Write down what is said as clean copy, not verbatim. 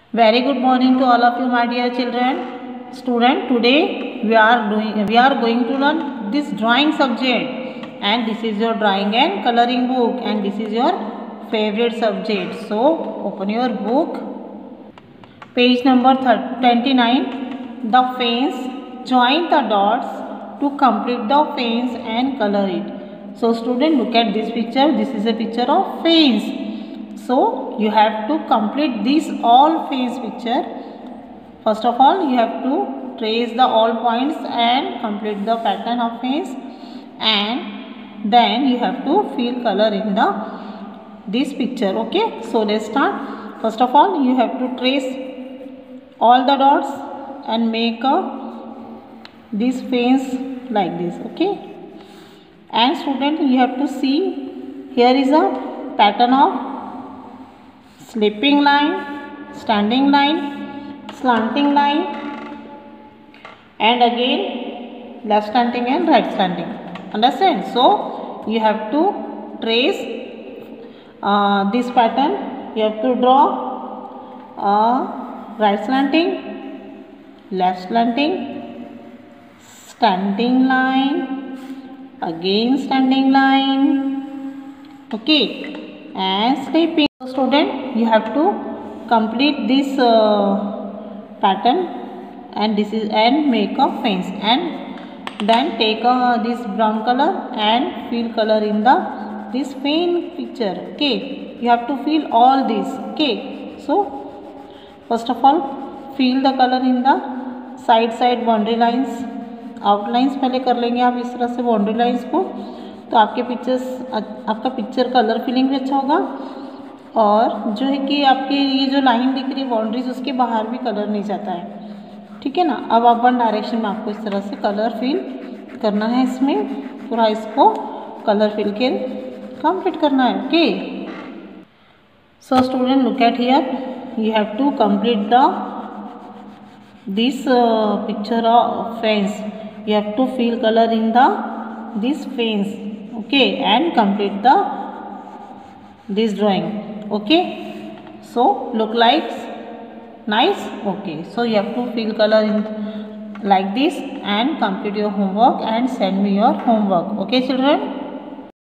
Very good morning to all of you, my dear children. Student, today we are going to learn this drawing subject, and this is your drawing and coloring book, and this is your favorite subject. So open your book, page number 29. The fence. Join the dots to complete the fence and color it. So student, look at this picture. This is a picture of fence. So you have to complete this all fence picture. First of all, you have to trace the all points and complete the pattern of fence, and then you have to fill color in this picture. Okay, so let's start. First of all, you have to trace all the dots and make this fence like this. Okay, and student, you have to see here is a pattern of slipping line, standing line, slanting line, and again left slanting and right slanting. Understand? So you have to trace this pattern. You have to draw right slanting, left slanting, standing line, again standing line. Okay, and slipping. Student, you have to complete this pattern, and this is and make a fence, and then take this brown color and fill color in this fence picture. Okay, you have to fill all this. Okay, so first of all, fill the color in the side boundary lines. Outlines पहले कर लेंगे आप इस तरह से boundary lines को, तो आपका पिक्चर कलर फिलिंग भी अच्छा होगा, और जो है कि आपकी ये जो लाइन दिख रही है बाउंड्रीज, उसके बाहर भी कलर नहीं जाता है. ठीक है ना. अब आप वन डायरेक्शन में आपको इस तरह से कलर फिल करना है, इसमें पूरा इसको कलर फिल के कंप्लीट करना है. Okay, so student, look at here. You have to complete this picture of fence. You have to fill color in this fence. Okay, and complete this drawing. Okay, so look like nice. Okay, so you have to fill color in like this and complete your homework and send me your homework. Okay children.